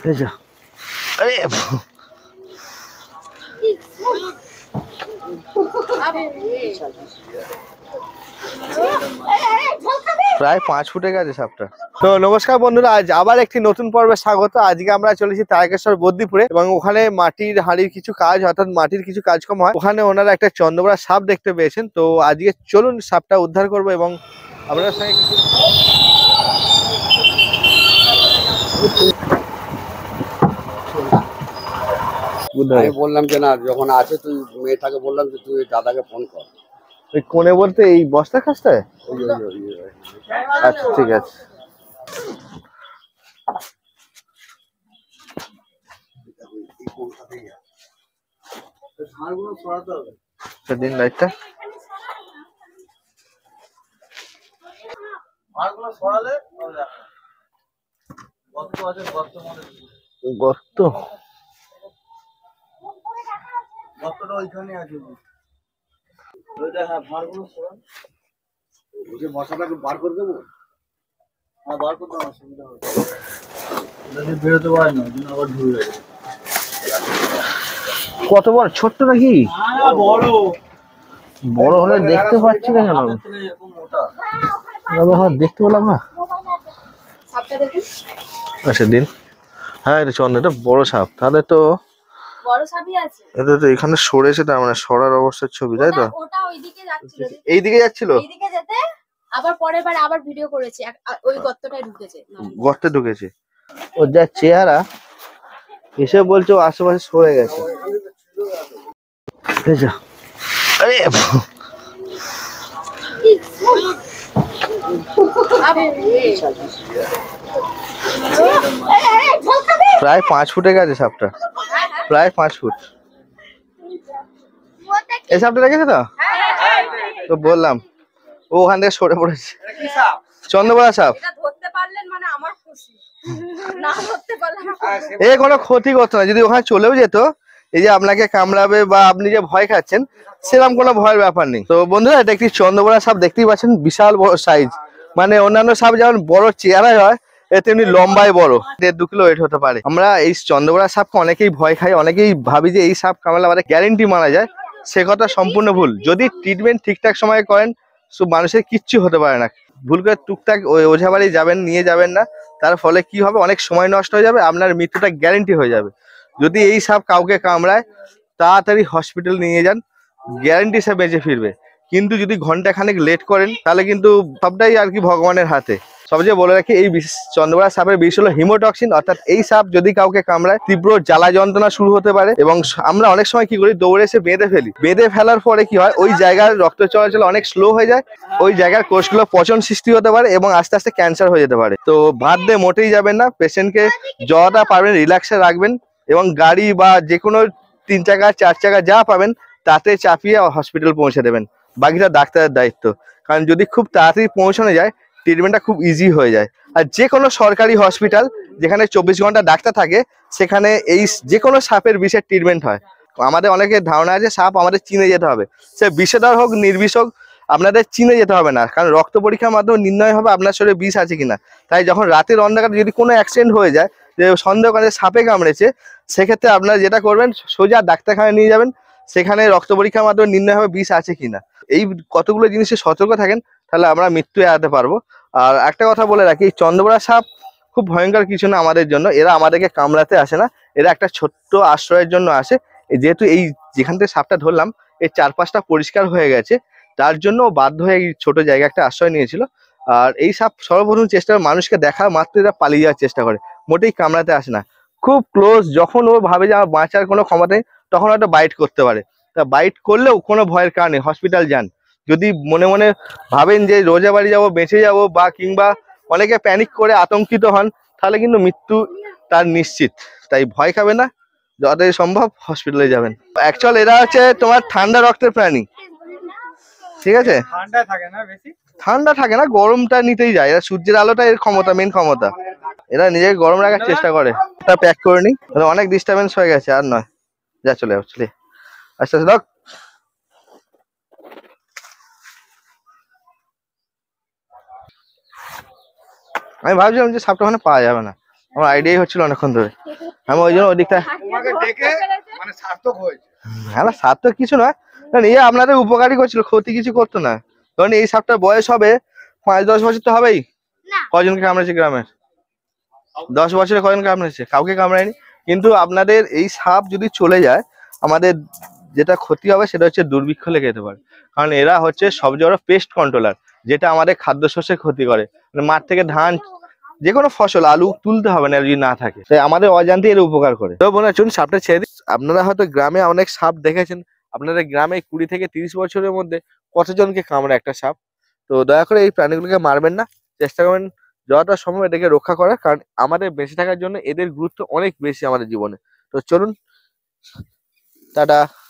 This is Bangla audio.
এই যা আরে প্রায় 5 ফুটে গেছে সাপটা। তো নমস্কার বন্ধুরা, আজ আবার একটি নতুন পর্বে স্বাগত। আজকে আমরা চলেছি তারকেশ্বর বদ্রীপুরে এবং ওখানে মাটির হাঁড়ির কিছু কাজ, অর্থাৎ মাটির কিছু কাজকর্ম হয়। ওখানে ওনারা একটা চন্দ্রবড়া সাপ দেখতে পেয়েছেন। তো আজকে চলুন সাপটা উদ্ধার করবো এবং আপনার সঙ্গে কিছু আমি বললাম যে না, যখন আছে তুই মেয়েটাকে বললাম যে তুই দাদাকে ফোন কর। ওই কোণে বলতে এই বস্তা খাসটায়? আচ্ছা ঠিক আছে। দিন লাইটটা গর্ত ওইখানে আছে। মশাটাকে বার করে দেবো। হ্যাঁ বার করতে অসুবিধা হচ্ছে, বেরোতে পারে না, আবার ঢুকে গেছে। কত বড়? ছোট্ট নাকি? বড় বড় হলে দেখতে পাচ্ছি না কেন? দেখতে পেলাম না। আচ্ছা দিন। হ্যাঁ এটা চন্দ্র, এটা বড় সাপ। তাহলে তো বড় সাপই আছে। এটা তো এখানে সরেছে, তার মানে সরার অবস্থার ছবি, তাই তো? ওটা ওইদিকে যাচ্ছিল, এইদিকে যাচ্ছিল, এইদিকে যেতে আবার পরের বার আবার ভিডিও করেছি, ওই গর্তটায় ঢুকেছে, গর্তে ঢুকেছে। ও যা চেহারা, এসে বলছে ও আশেপাশে সরে গেছে। আরে প্রায় 5 ফুটে গেছে সাপটা, প্রায় 5 ফুট। এই সাপটা দেখেছে তো? তো বললাম ও ওখান থেকে সরে পড়েছে। চন্দ্রবড়া সাপ। এ কোনো ক্ষতি করতো না যদি ওখানে চলেও যেত। এই যে আপনাকে কামড়াবে বা আপনি যে ভয় খাচ্ছেন, সেরকম কোনো ভয়ের ব্যাপার নেই। তো বন্ধুরা, এটা একটি চন্দ্রবড়া সাপ, দেখতেই পাচ্ছেন বিশাল বড় সাইজ। মানে অন্যান্য সাপ যেমন বড় চেহারায় হয়, তেমনি লম্বায় বড়, 1.5-2 কিলো ওয়েট হতে পারে। আমরা এই চন্দ্রবড়া সাপকে অনেকেই ভয় খাই, অনেকেই ভাবি যে এই সাপ কামড়ালে আমাদের গ্যারেন্টি মারা যায়। সে কথা সম্পূর্ণ ভুল। যদি ট্রিটমেন্ট ঠিকঠাক সময়ে করেন, সব মানুষের কিচ্ছু হতে পারে না। ভুল করে টুকটাক ওঝা বাড়ি যাবেন, নিয়ে যাবেন না, তার ফলে কি হবে, অনেক সময় নষ্ট হয়ে যাবে, আপনার মৃত্যুটা গ্যারেন্টি হয়ে যাবে। যদি এই সাপ কাউকে কামড়ায়, তাড়াতাড়ি হসপিটাল নিয়ে যান, গ্যারেন্টি সে বেঁচে ফিরবে। কিন্তু যদি ঘন্টাখানেক লেট করেন, তাহলে কিন্তু সবটাই আর কি ভগবানের হাতে। সবচেয়ে বলে রাখি, এই চন্দ্রবড়া সাপের বিষ হলো হিমোটক্সিন, অর্থাৎ এই সাপ যদি কাউকে কামড়ায় তীব্র জ্বালা যন্ত্রণা শুরু হতে পারে। এবং আমরা অনেক সময় কি করি, দৌড়ে এসে বেঁধে ফেলি। বেঁধে ফেলার পরে কি হয়, ওই জায়গার রক্ত চলাচল অনেক স্লো হয়ে যায়, ওই জায়গার কোষগুলো পচন সৃষ্টি হতে পারে এবং আস্তে আস্তে ক্যান্সার হয়ে যেতে পারে। তো ভাত দিয়ে মোটেই যাবেন না। পেশেন্টকে যতটা পারবেন রিল্যাক্সে রাখবেন এবং গাড়ি বা যে কোনো 3 চাকা 4 চাকা যা পাবেন তাতে চাপিয়ে হসপিটাল পৌঁছে দেবেন। বাকিটা ডাক্তারের দায়িত্ব। কারণ যদি খুব তাড়াতাড়ি পৌঁছানো যায়, ট্রিটমেন্টটা খুব ইজি হয়ে যায়। আর যে কোনো সরকারি হসপিটাল যেখানে 24 ঘন্টা ডাক্তার থাকে, সেখানে এই যে কোনো সাপের বিষের ট্রিটমেন্ট হয়। আমাদের অনেকের ধারণা আছে সাপ আমাদের চিনে যেতে হবে, সে বিষধর হোক নির্বিষ হোক, আপনাদের চিনে যেতে হবে না। কারণ রক্ত পরীক্ষার মাধ্যমে নির্ণয় হবে আপনার শরীরে বিষ আছে কিনা। তাই যখন রাতের অন্ধকারে যদি কোনো অ্যাক্সিডেন্ট হয়ে যায়, যে সন্দেহ করে সাপে কামড়েছে, সেক্ষেত্রে আপনারা যেটা করবেন, সোজা ডাক্তারখানায় নিয়ে যাবেন, সেখানে রক্ত পরীক্ষার মাধ্যমে নির্ণয় হবে বিষ আছে কিনা। এই কতগুলো জিনিসে সতর্ক থাকেন, তাহলে আমরা মৃত্যু এড়াতে পারবো। আর একটা কথা বলে রাখি, এই চন্দ্রবড়া সাপ খুব ভয়ঙ্কর কিছু না আমাদের জন্য। এরা আমাদেরকে কামড়াতে আসে না, এরা একটা ছোট্ট আশ্রয়ের জন্য আসে। যেহেতু এই যেখান থেকে সাপটা ধরলাম, এর চারপাশটা পরিষ্কার হয়ে গেছে, তার জন্য বাধ্য হয়ে এই ছোট জায়গা একটা আশ্রয় নিয়েছিল। আর এই সাপ সর্বপ্রথম চেষ্টা মানুষকে দেখা মাত্র এরা পালিয়ে যাওয়ার চেষ্টা করে, মোটেই কামড়াতে আসে না। খুব ক্লোজ যখন ও ভাবে যে আমার বাঁচার কোনো ক্ষমতা নেই, তখন হয়তো বাইট করতে পারে। তা বাইট করলেও কোনো ভয়ের কারণে হসপিটাল যান। যদি মনে মনে ভাবেন যে রোজা বাড়ি যাবো, বেঁচে যাবো, বা কিংবা অনেকে প্যানিক করে আতঙ্কিত হন, তাহলে কিন্তু মৃত্যু তার নিশ্চিত। তাই ভয় খাবে না, যতই সম্ভব হসপিটালে যাবেন। অ্যাকচুয়াল এরা হচ্ছে তোমার ঠান্ডা রক্তের প্রাণী, ঠিক আছে? ঠান্ডা থাকে না, গরমটা নিতেই যায়। এরা সূর্যের আলোটা এর ক্ষমতা, মেন ক্ষমতা। এরা নিজেকে গরম রাখার চেষ্টা করে। এটা প্যাক করে নি, অনেক ডিস্টারবেন্স হয়ে গেছে, আর নয়। যা চলে যাও, চলে আস্তে আস্তে দেখ। আমি ভাবছিলাম যে সাপটা ওখানে পাওয়া যাবে না, আমার আইডিয়াই হচ্ছিল অনেকক্ষণ ধরে। আমি ওই জন্য ওই দিকটা তোমাকে ডেকে মানে সার্থক হয়েছে। হ্যাঁ না, সাপ তো কিছু নয়, এই আপনাদের উপকারী করছিল, ক্ষতি কিছু করতো না। ধরুন এই সাপটার বয়স হবে 5-10 বছর তো হবেই। না। কজনকে কামড়েছে গ্রামের? 10 বছরে কজন কামড়েছে? কাউকে কামড়ায়নি। কিন্তু আপনাদের এই সাপ যদি চলে যায়, আমাদের যেটা ক্ষতি হবে সেটা হচ্ছে দুর্ভিক্ষ লেগে যেতে পারে। কারণ এরা হচ্ছে সবচেয়ে বড় পেস্ট কন্ট্রোলার, যেটা আমাদের খাদ্যশস্যের ক্ষতি করে। মানে মাঠ থেকে ধান, যে কোনো ফসল, আলু তুলতে হবে না যদি না থাকে, তাই আমাদের অজান্তে এর উপকার করে। তো বোনা চলুন সাপটা ছেড়ে দিই। আপনারা হয়তো গ্রামে অনেক সাপ দেখেছেন, আপনাদের গ্রামে 20 থেকে 30 বছরের মধ্যে কতজনকে কামড়ে একটা সাপ? তো দয়া করে এই প্রাণীগুলোকে মারবেন না, চেষ্টা করবেন যতটা সম্ভব এটাকে রক্ষা করার, কারণ আমাদের বেঁচে থাকার জন্য এদের গুরুত্ব অনেক বেশি আমাদের জীবনে। তো চলুন, টাটা।